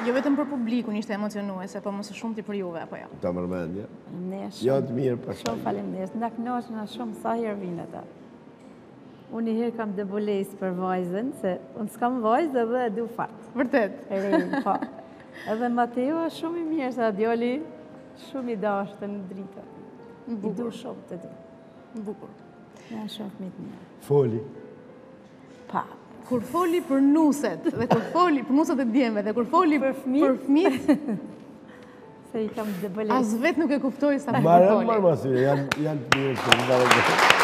Jo vetëm për publikun ishte emocionuese, po më së shumti për juve, apo jo? Ta mërmendja. Ne Jo të mirë pasaj. shumë faleminderit. Nda kënaqna shumë sa herë vinë ata. Unë herë kam debulejs për vajzën, se unë s'kam vajzë edhe e du fat. Vërtet? Rejnë, po. Edhe Mateo shumë i mirë, sa djali shumë i dashtë në drita. I du shumë të du. Bukur. Janë shumë fëmijë mirë. Foli. Pa. Kur foli për nuset, dhe kur foli për nuset e djemve, dhe kur foli për fëmijët, Se i kam debulejs. as vetë nuk e kuptoj sa për Marë foli. marë masire, janë të mirë.